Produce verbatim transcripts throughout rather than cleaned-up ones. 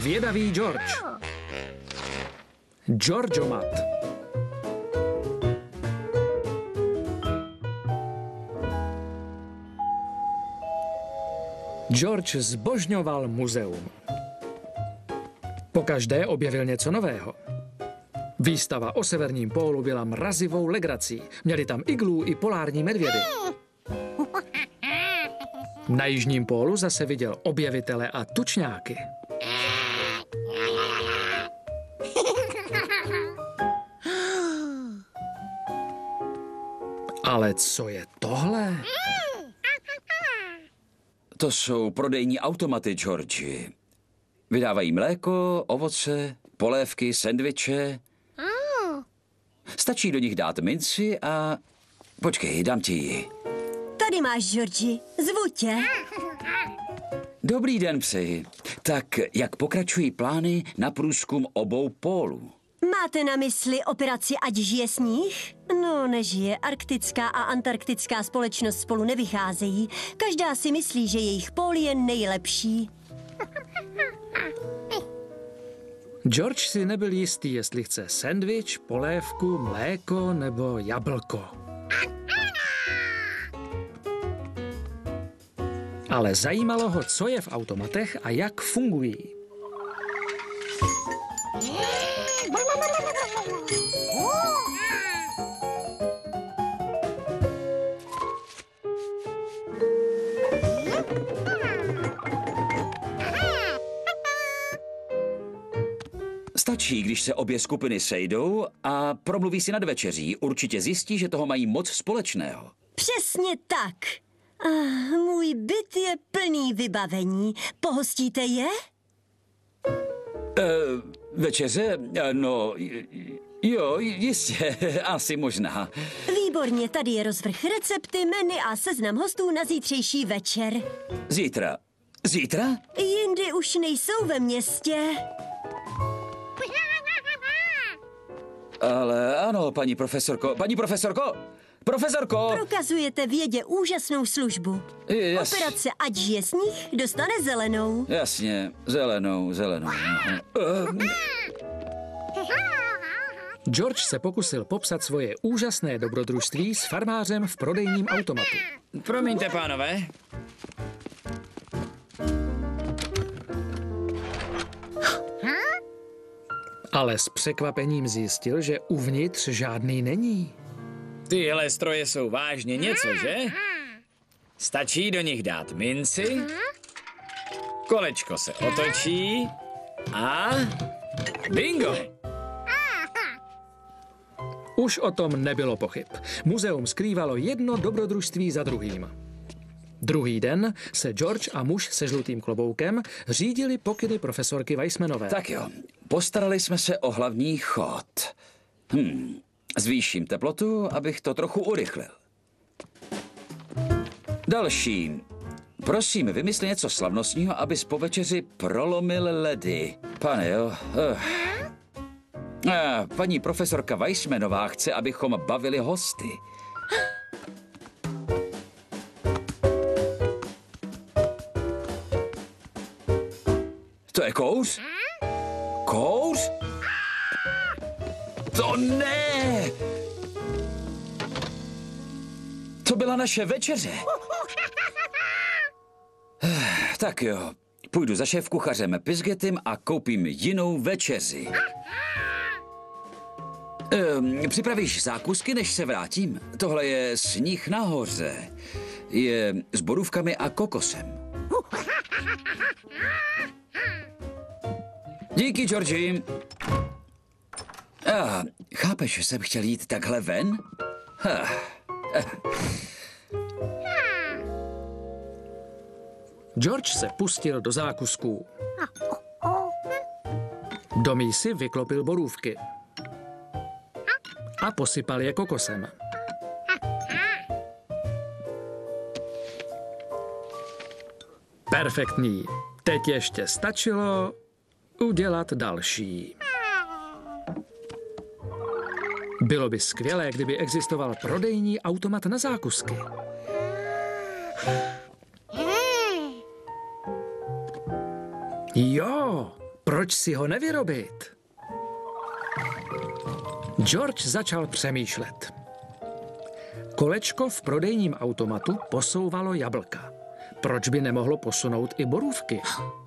Zvědavý George. Georgomat. George zbožňoval muzeum. Pokaždé objevil něco nového. Výstava o severním pólu byla mrazivou legrací. Měli tam iglů i polární medvědy. Na jižním pólu zase viděl objevitele a tučňáky. Ale co je tohle? To jsou prodejní automaty, Georgi. Vydávají mléko, ovoce, polévky, sendviče. Stačí do nich dát minci a... Počkej, dám ti ji. Tady máš, Georgi. Zvu tě. Dobrý den, psi. Tak jak pokračují plány na průzkum obou pólů? Máte na mysli operaci Ať žije sníh? No, nežije. Arktická a antarktická společnost spolu nevycházejí. Každá si myslí, že jejich pól je nejlepší. George si nebyl jistý, jestli chce sendvič, polévku, mléko nebo jablko. Ale zajímalo ho, co je v automatech a jak fungují. Stačí, když se obě skupiny sejdou a promluví si nad večeří. Určitě zjistí, že toho mají moc společného. Přesně tak. Ah, můj byt je plný vybavení. Pohostíte je? E, večeře? No, jo, jistě, asi možná. Výborně, tady je rozvrh recepty, menu a seznam hostů na zítřejší večer. Zítra. Zítra? Jindy už nejsou ve městě. Ale ano, paní profesorko, paní profesorko, profesorko! Prokazujete vědě úžasnou službu. Jas... Operace Ať žije sníh dostane zelenou. Jasně, zelenou, zelenou. George se pokusil popsat svoje úžasné dobrodružství s farmářem v prodejním automatu. Promiňte, pánové. Ale s překvapením zjistil, že uvnitř žádný není. Tyhle stroje jsou vážně něco, že? Stačí do nich dát minci, kolečko se otočí a bingo! Už o tom nebylo pochyb. Muzeum skrývalo jedno dobrodružství za druhým. Druhý den se George a muž se žlutým kloboukem řídili pokyny profesorky Weissmanové. Tak jo, postarali jsme se o hlavní chod. Hm, zvýším teplotu, abych to trochu urychlil. Další. Prosím, vymysli něco slavnostního, abys po večeři prolomil ledy. Pane, jo. Uh. A, paní profesorka Weissmanová chce, abychom bavili hosty. To je kouř? Kouř? To ne! To byla naše večeře. Tak jo, půjdu za šéfkuchařem Pizgetym a koupím jinou večeři. Ehm, připravíš zákusky, než se vrátím? Tohle je sníh nahoře. Je s borůvkami a kokosem. Díky, Georgi. Ah, chápeš, že jsem chtěl jít takhle ven? Ah. George se pustil do zákusků. Do mísy vyklopil borůvky a posypal je kokosem. Perfektní. Teď ještě stačilo udělat další. Bylo by skvělé, kdyby existoval prodejní automat na zákusky. Jo, prodejní Proč si ho nevyrobit? George začal přemýšlet. Kolečko v prodejním automatu posouvalo jablka. Proč by nemohlo posunout i borůvky?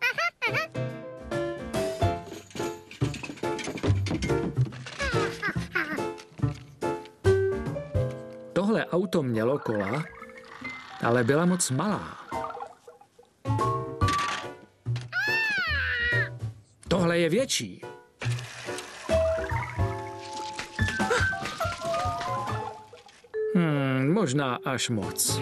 Tohle auto mělo kola, ale byla moc malá. Tohle je větší. Hmm, možná až moc.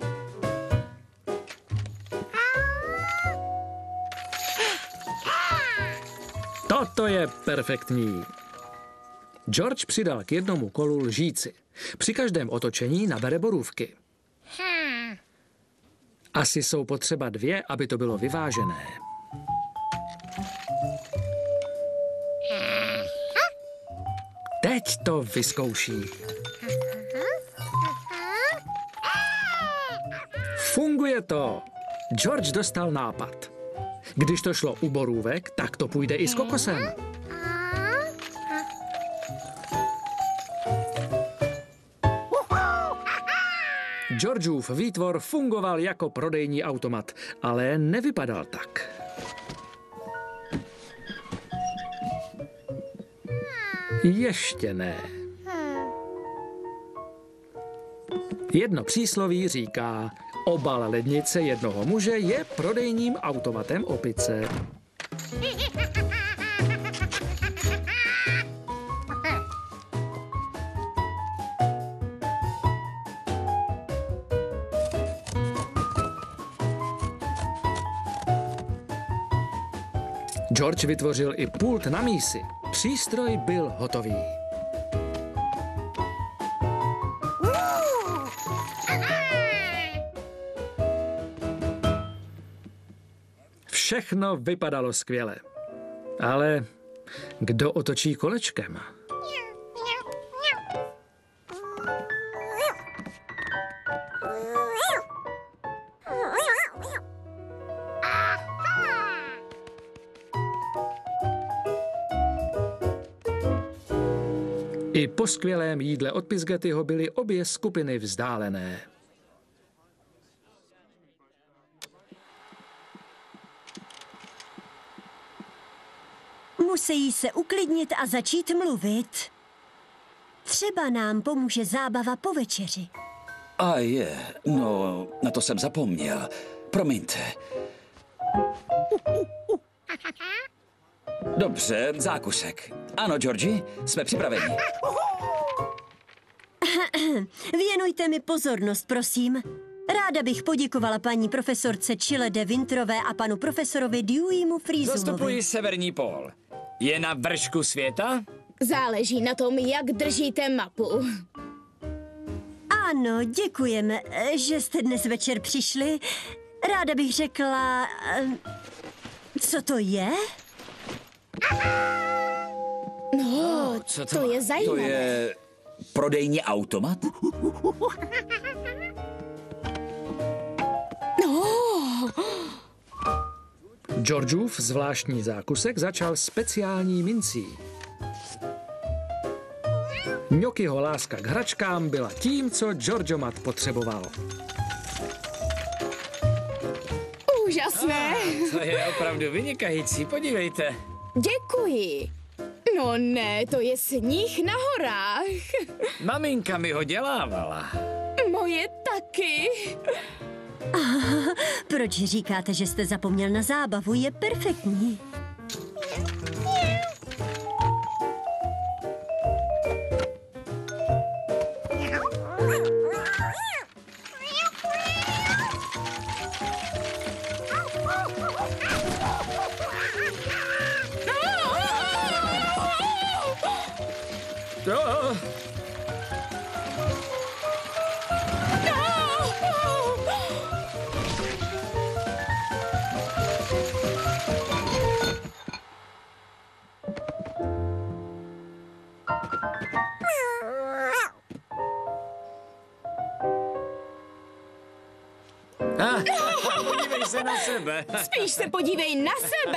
Toto je perfektní. George přidal k jednomu kolu lžíci. Při každém otočení nabere borůvky. Asi jsou potřeba dvě, aby to bylo vyvážené. Teď to vyzkouší. Funguje to. George dostal nápad. Když to šlo u borůvek, tak to půjde i s kokosem. Georgeův výtvor fungoval jako prodejní automat, ale nevypadal tak. Ještě ne. Jedno přísloví říká, obal lednice jednoho muže je prodejním automatem opice. George vytvořil i pult na mísi. Přístroj byl hotový. Všechno vypadalo skvěle. Ale kdo otočí kolečkem? I po skvělém jídle od Pizgettyho byly obě skupiny vzdálené. Musí se uklidnit a začít mluvit. Třeba nám pomůže zábava po večeři. A je, no, na to jsem zapomněl. Promiňte. Dobře, zákusek. Ano, Georgi, jsme připraveni. Věnujte mi pozornost, prosím. Ráda bych poděkovala paní profesorce Chile de Winterové a panu profesorovi Deweymu Freezumovi. Zastupuji severní pól. Je na vršku světa? Záleží na tom, jak držíte mapu. Ano, děkujeme, že jste dnes večer přišli. Ráda bych řekla... Co to je? No, co to, to to je To zajímavé. je prodejní automat? No, Georgeův zvláštní zákusek začal speciální mincí. Ňokyho láska k hračkám byla tím, co Georgomat potřeboval. úžasné. To je opravdu vynikající, podívejte. Děkuji. No ne, to je sníh na horách. Maminka mi ho dělávala. Moje taky. Proč říkáte, že jste zapomněl na zábavu? Je perfektní. Oh. Ah, podívejte. Podívej se na sebe. Spíš se podívej na sebe.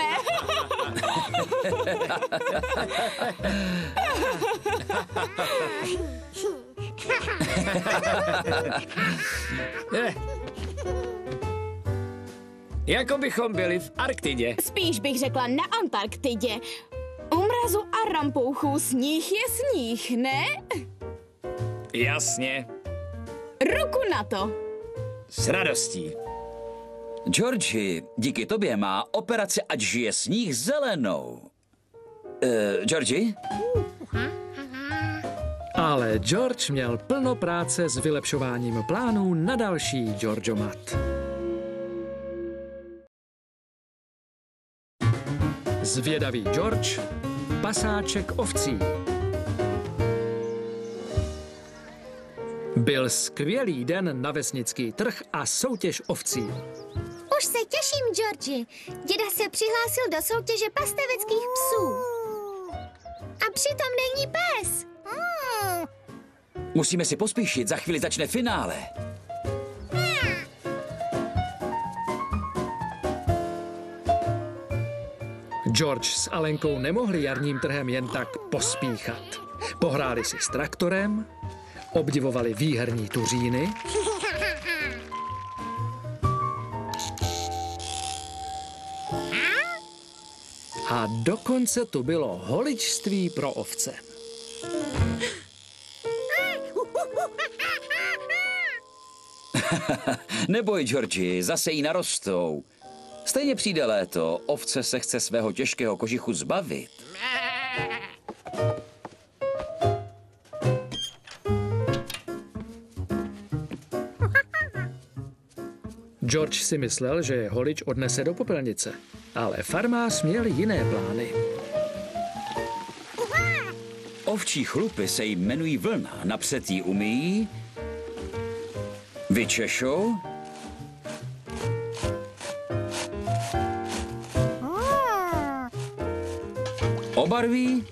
Jako bychom byli v Arktidě. Spíš bych řekla na Antarktidě. U mrazu a rampouchů sníh je sníh, ne? Jasně. Ruku na to. S radostí. Georgi, díky tobě má operace Ať žije sníh zelenou. Uh, Georgi? Ale George měl plno práce s vylepšováním plánů na další Georgomat. Zvědavý George, pasáček ovcí. Byl skvělý den na vesnický trh a soutěž ovcí. Už se těším, Georgi. Děda se přihlásil do soutěže pasteveckých psů. A přitom není pes. Musíme si pospíšit, za chvíli začne finále. George s Alenkou nemohli jarním trhem jen tak pospíchat. Pohráli si s traktorem, obdivovali výherní tuříny a dokonce tu bylo holičství pro ovce. Neboj, Georgi, zase jí narostou. Stejně přijde léto, ovce se chce svého těžkého kožichu zbavit. George si myslel, že je holič odnese do popelnice, ale farmář měl jiné plány. Ovčí chlupy se jmenují vlna, napřed jí umyjí, vyčešou obarví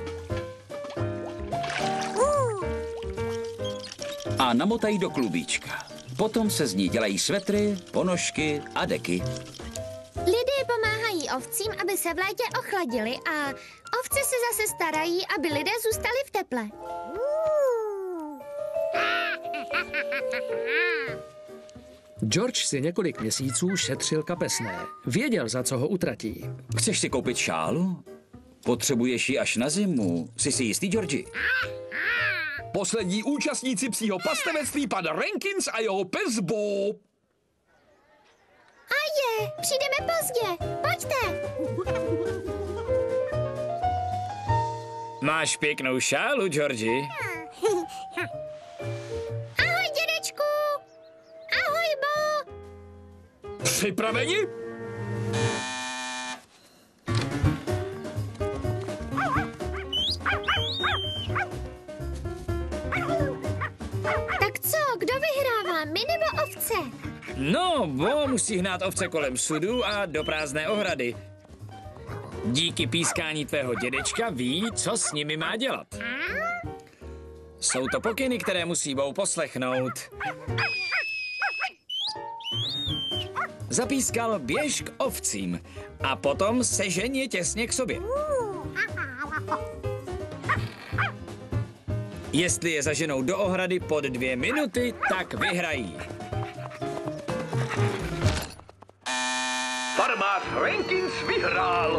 a namotají do klubíčka. Potom se z ní dělají svetry, ponožky a deky. Lidé pomáhají ovcím, aby se v létě ochladili a ovce se zase starají, aby lidé zůstali v teple. George si několik měsíců šetřil kapesné. Věděl, za co ho utratí. Chceš si koupit šálu? Potřebuješ ji až na zimu. Jsi si jistý, Georgi? Poslední účastníci psího pastevectví, pan Rankins a jeho pes Bob. A je, přijdeme pozdě. Pojďte. Máš pěknou šálu, Georgi. Ahoj, dědečku. Ahoj, Bo. Připraveni? Tak co, kdo vyhrává, my nebo ovce? No, Bo musí hnát ovce kolem sudu a do prázdné ohrady. Díky pískání tvého dědečka ví, co s nimi má dělat. Jsou to pokyny, které musí Bo poslechnout. Zapískal běž k ovcím a potom sežeň je těsně k sobě. Jestli je zaženou do ohrady pod dvě minuty, tak vyhrají. Farmář Rankins vyhrál.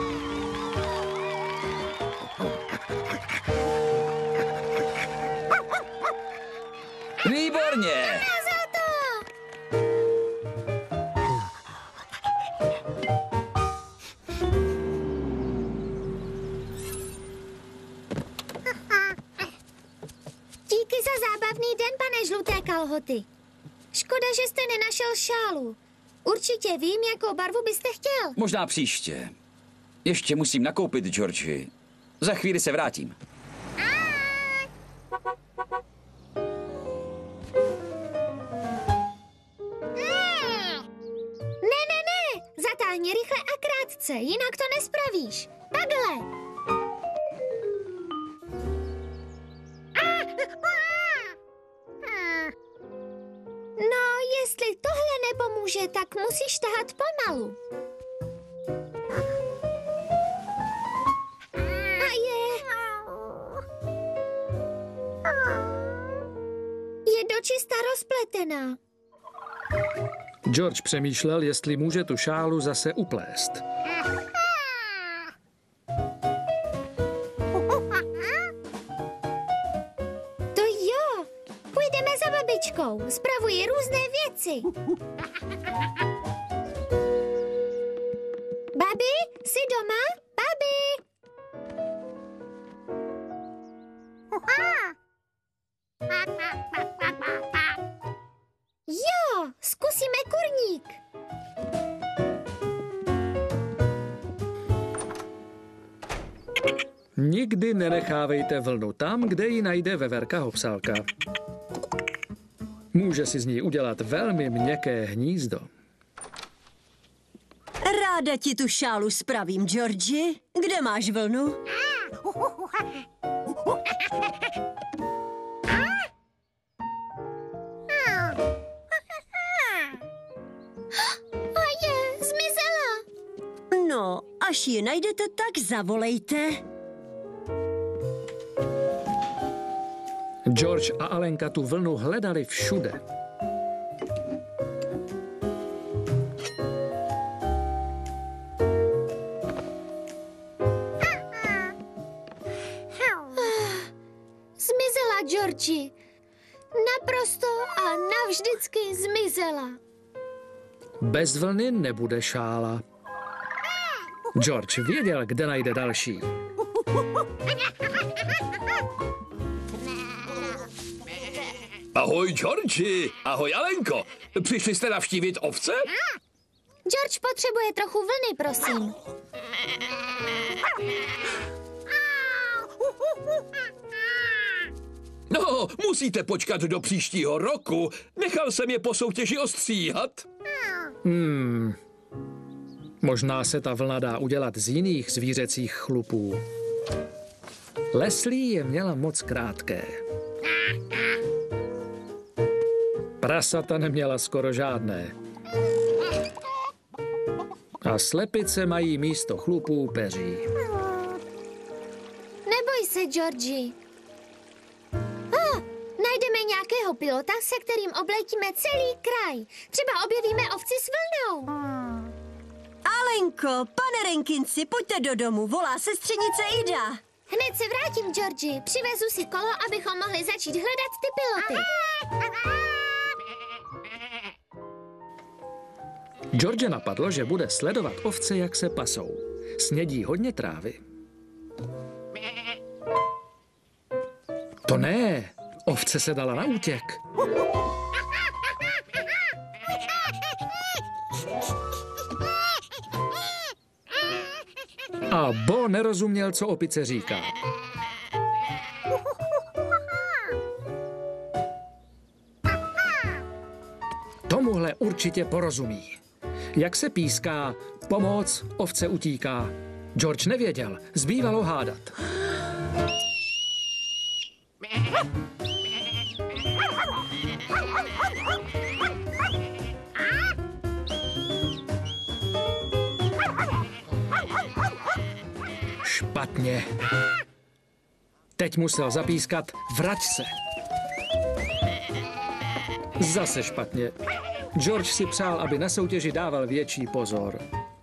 Výborně! Díky za zábavný den, pane žluté kalhoty. Škoda, že jste nenašel šálu. Určitě vím, jakou barvu byste chtěl. Možná příště. Ještě musím nakoupit, Georgi. Za chvíli se vrátím. Ne, ne, ne, zatáhni rychle a krátce, jinak to nespravíš. Takhle. No, jestli tohle nepomůže pomůže, tak musíš tahat pomalu. A je... Je dočista rozpletená. George přemýšlel, jestli může tu šálu zase uplést. To jo, půjdeme za babičkou, spravuje různé věci. Babi, jsi doma? Babi! Jo, zkusíme kurník. Nikdy nenechávejte vlnu tam, kde ji najde veverka hopsálka. Může si z ní udělat velmi měkké hnízdo. Ráda ti tu šálu spravím, Georgi. Kde máš vlnu? A je, zmizela. No, až ji najdete, tak zavolejte. George a Alenka tu vlnu hledali všude. Zmizela, Georgi. Naprosto a navždycky zmizela. Bez vlny nebude šála. George věděl, kde najde další. Ahoj, Georgi. Ahoj, Alenko. Přišli jste navštívit ovce? George potřebuje trochu vlny, prosím. No, musíte počkat do příštího roku. Nechal jsem je po soutěži ostříhat. Hmm. Možná se ta vlna dá udělat z jiných zvířecích chlupů. Leslie je měla moc krátké. Prasata neměla skoro žádné. A slepice mají místo chlupů peří. Neboj se, Georgi. Ah, najdeme nějakého pilota, se kterým obletíme celý kraj. Třeba objevíme ovci s vlnou. Alenko, pane Renkinci, pojďte do domu, volá sestřenice Ida. Hned se vrátím, Georgi. Přivezu si kolo, abychom mohli začít hledat ty piloty. George napadlo, že bude sledovat ovce, jak se pasou. Snědí hodně trávy. To ne, ovce se dala na útěk. A Bo nerozuměl, co opice říká. Tomuhle určitě porozumí. Jak se píská, pomoc, ovce utíká. George nevěděl, zbývalo hádat. Špatně. Teď musel zapískat vrať se. Zase špatně. George si přál, aby na soutěži dával větší pozor.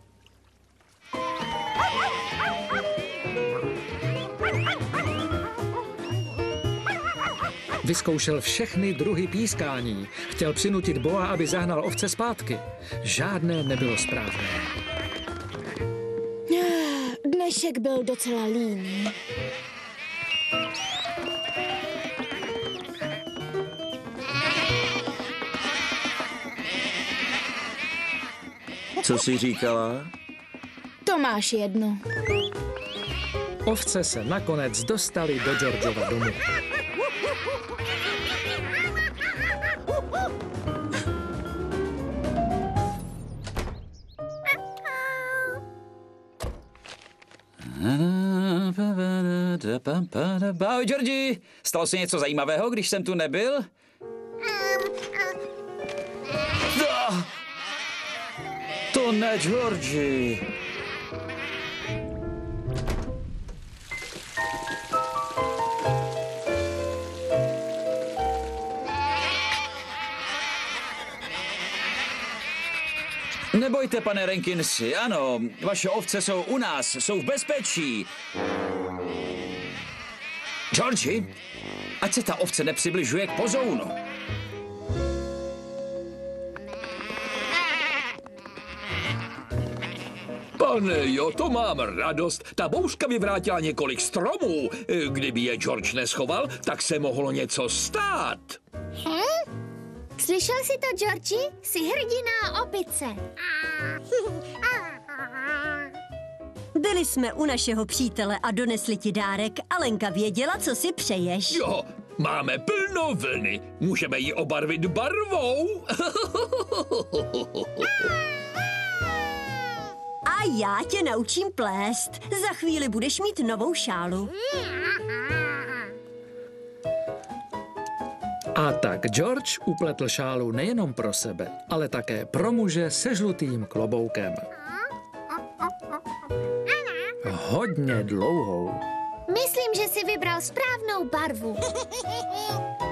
Vyzkoušel všechny druhy pískání. Chtěl přinutit Boa, aby zahnal ovce zpátky. Žádné nebylo správné. Dnešek byl docela líný. Co jsi říkala? To máš jedno. Ovce se nakonec dostali do Georgeova domu. Ahoj, Georgi. Stalo se něco zajímavého, když jsem tu nebyl? ne, Georgi. Nebojte, pane Rankinsi, ano, vaše ovce jsou u nás, jsou v bezpečí. Georgi, ať se ta ovce nepřibližuje k pozounu. Pane jo, to mám radost. Ta bouřka vyvrátila několik stromů. Kdyby je George neschoval, tak se mohlo něco stát. Hm? Slyšel jsi to, Georgi? Jsi hrdina opice. Byli jsme u našeho přítele a donesli ti dárek. Alenka věděla, co si přeješ. Jo, máme plno vlny. Můžeme ji obarvit barvou. A já tě naučím plést. Za chvíli budeš mít novou šálu. A tak George upletl šálu nejenom pro sebe, ale také pro muže se žlutým kloboukem. Hodně dlouhou. Myslím, že jsi vybral správnou barvu.